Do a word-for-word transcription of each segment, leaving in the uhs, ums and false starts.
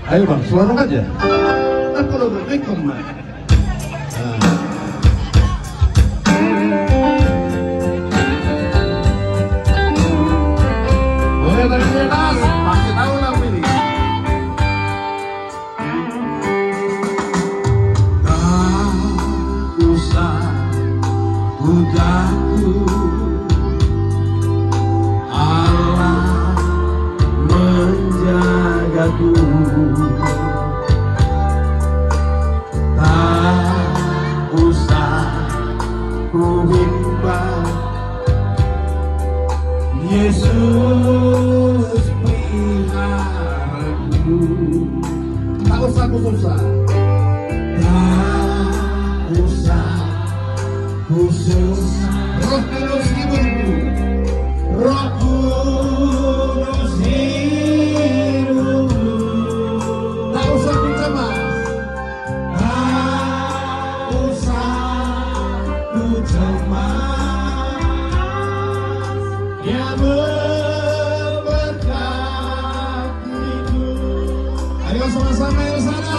Ayo bang, selorong aja. Aku udah rekom man. Boleh tadi bebas, pasti tahu lagu ini. Tak usah ku takut, Allah menjagaku. Tak usah ku bimbang, Yesus peliharaku. Tak usah ku susah, tak usah ku susah. Roh Kudus hiburku, Roh Kudus hidupku. Tak usah ku cemas, tak usah ku cemas. Dia berberkatiku. Ayo sama-sama yang sana.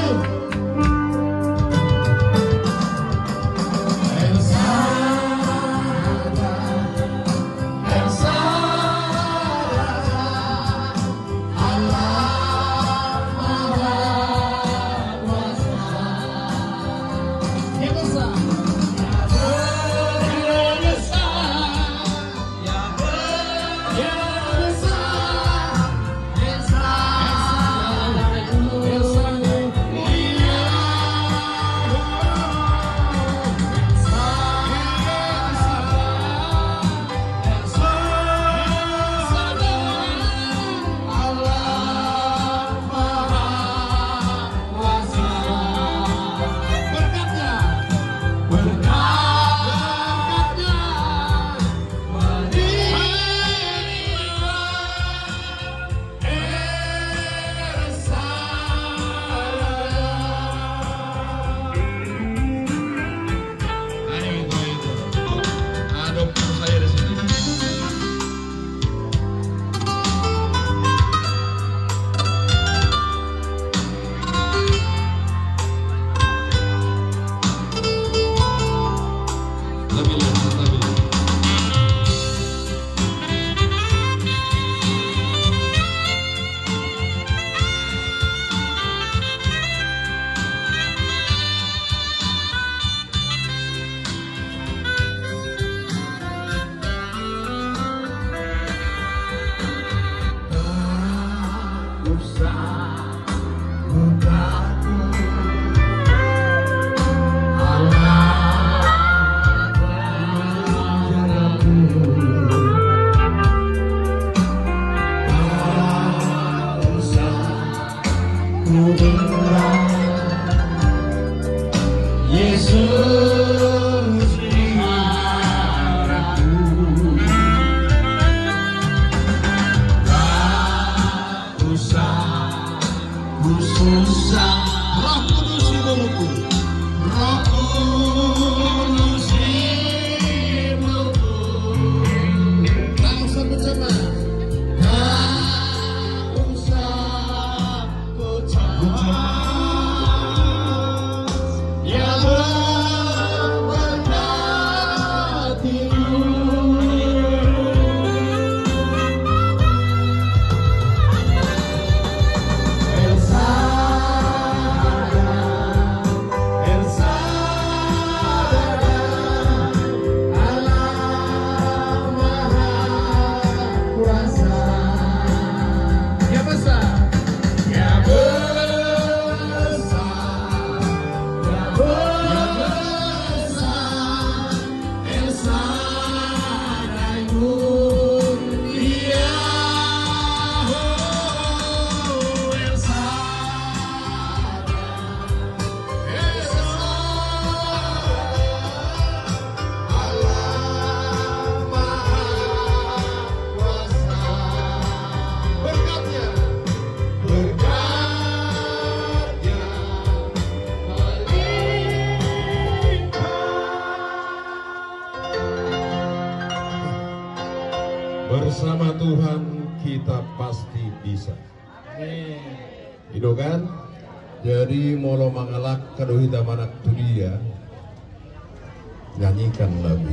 Yesus peliharaku. Tak usah ku susah. Roh Kudus hidupku, Roh Kudus hidupku. Tak usah bercemas, tak usah ku cemas. Bersama Tuhan kita pasti bisa. Amin. Itu kan? Jadi molo mangalak kado hitam anak tu dia nyanyikan lagu.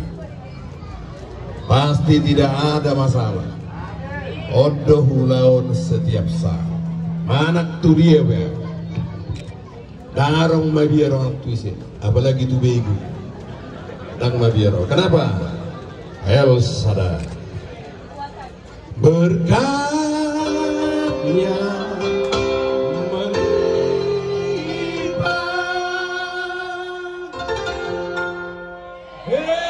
Pasti tidak ada masalah. Odoh ulaun setiap saat. Manak tu dia be. Darong mabiar orang tuise. Apalagi tu bego. Dang mabiaro. Kenapa? El sadar berkatnya melimpah.